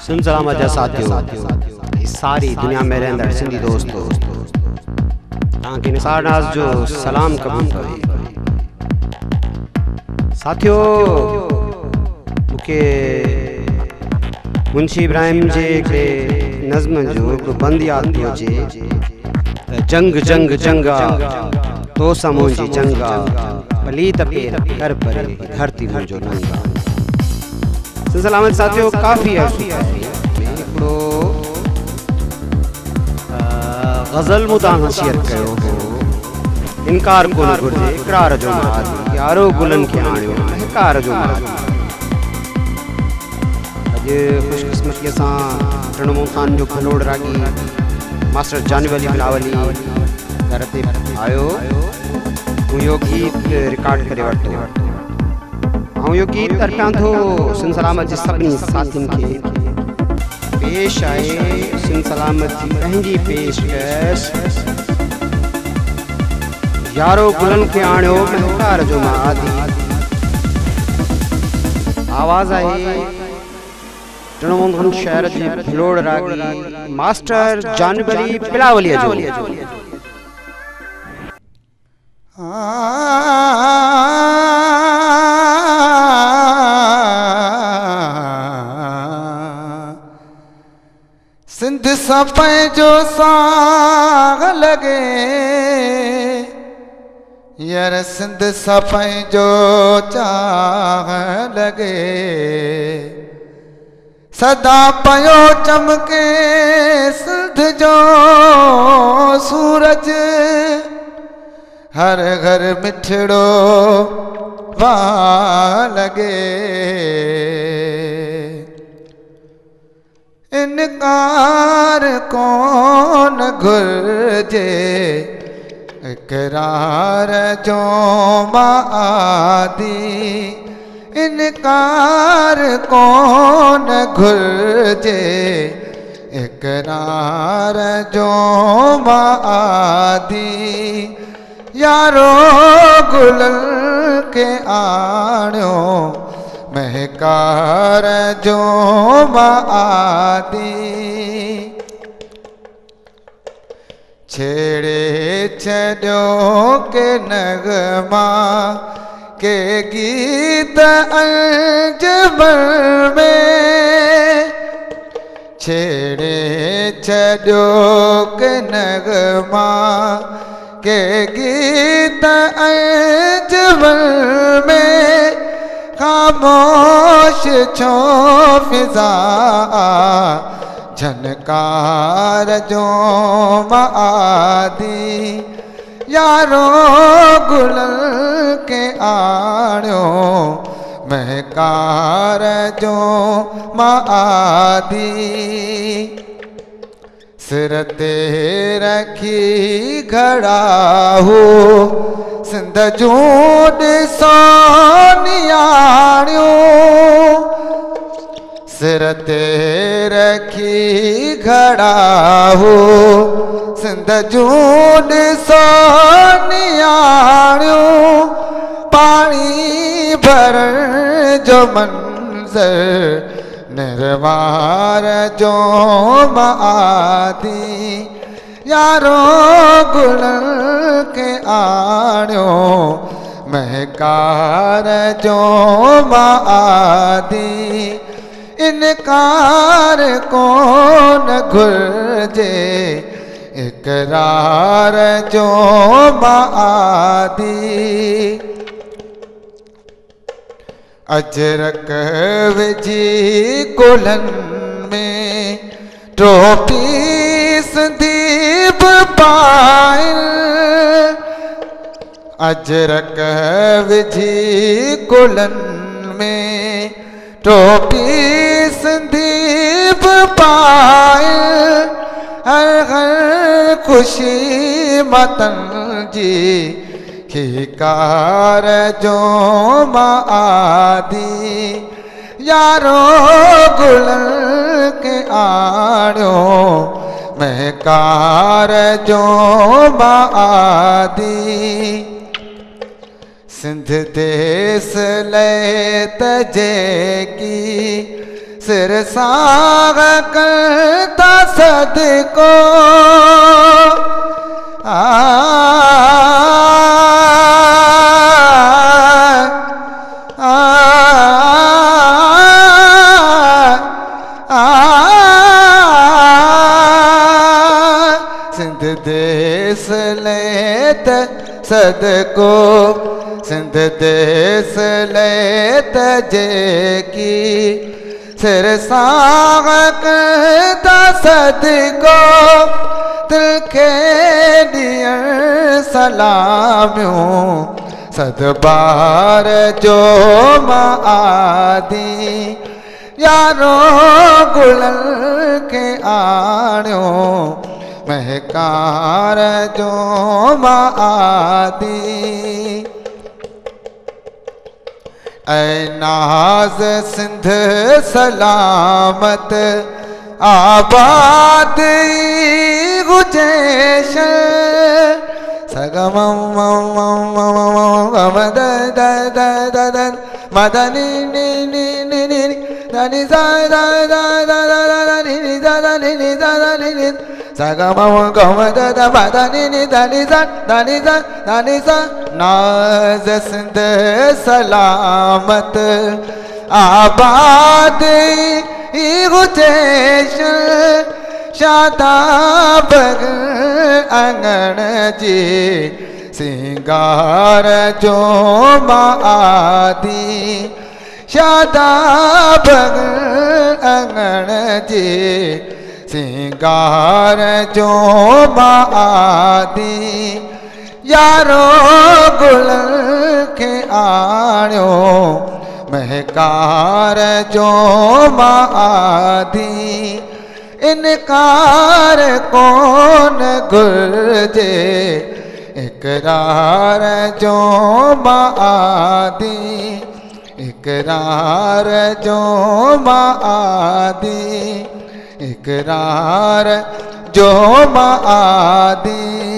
सुन सलामत जा साथियों, सारी दुनिया में रहंदड़ सिंधी दोस्तों तव्हांखे निसार नाज़ जो सलाम कबूल करे। साथियों, मूंखे मुंशी इब्राहिम जे हिकिड़े नज़्म जो हिकिड़ो बंद यादि पियो अचे त जंग जंग जंगा तो सां मुंहिंजी जंगा पलीत पेर कर परे धरती मुंहिंजो नंगा। सलामत साथियों, काफ़ी हिकिड़ो गज़ल मूं तव्हां शेयर कयो हो। इनकार कोन घुरिजे इक़रार जो माद, यारो गुलनि खे आणियो हिकार जो माद। अॼु ख़ुशकिस्मतीअ सां टिणमो ख़ान जो खलोड़ रागी मास्टर जानिब अली बिलावली घर ते आयो। मूं इहो गीत रिकॉर्ड करे वरितो। ऐं इहो गीत अर्पियां थो सिंध सलामत जे सभिनी साथियुनि खे। पेश आहे सिंध सलामत जी पंहिंजी पेशकश, यारो गुलनि खे आणियो महकार जो मादी। आवाज़ आहे टिणमो ख़ान शहर जी भलोड़ रागी मास्टर जानिब अली बिलावलीअ जो। सिंध सां पंहिंजो साग लगे यार, सिंध सां पंहिंजो चाह लगे। सदा पयो चमके सिंध जो सूरज, हर घर मिठड़ो वाह लगे। इनकार कौन घुर्जे इक़रार जो मादी। इनकार कौन घुर्जे इक़रार जो मादी। यारो गुलनि खे आणियो महकार जो मादी। छेड़े छॾियो के नगमा के गीत अंजमन में। छेड़े छॾियो के नगमा के गीत अंजमन में। खामोश छो फिजा झनकार जो मादी। यारो गुलनि खे आणियो महकार जो मादी। सिर ते रखी घड़ा हो सिंध जूं ॾिसो नियाणियो। सिर ते रखी घड़ा हो सिंध जूं ॾिसो नियाणियो। पाणी भरण जो मंज़र निर्वार जो मादी। यारो गुलनि खे आणियो महकार जो मादी। इनकार कोन घुर्जे इक़रार जो मादी। अजरक विझी गुलनि में टोपी सिंधी बि पाइनि। अजरक विझी गुलनि में टोपी सिंधी बि पाइनि। हर हर ख़ुशी मतन जी खिकार जो मादी। यारो गुलनि खे आणियो महकार जो मादी। सिंध देस ले तजेकी सिर साग करता सदको सिंध देश लेत सदको सिंध देश लेत जेकी सिर साग करता सदको दिल के ॾियण सलामियूं सदबार जो मां आदी यारो गुलनि खे आणियो महकार जो मां आदी ऐ नाज़ सिंध सलामत आबाद गुजेश सगम मदनी नी नी नी नी नी सा दा दा दा दा नी नी दा दा नी नी दा दा नी नी सगम गम दा मदनी नी दा नी सा नाज़ सिंध सलामत आबाद गुजेश शादाब अंगण जी सिंगार जो मां आदी शादाब अंगण जी सिंगार जो मां आदी यारो गुलनि खे आणियो महकार जो मां आदी इनकार कोन घुर्जे इकरार जो मां आदी इकरार जो मां आदी इकरार जो मां आदी